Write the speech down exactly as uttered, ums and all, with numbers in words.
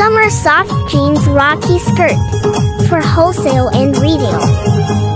Summer soft jeans Rocky skirt for wholesale and retail.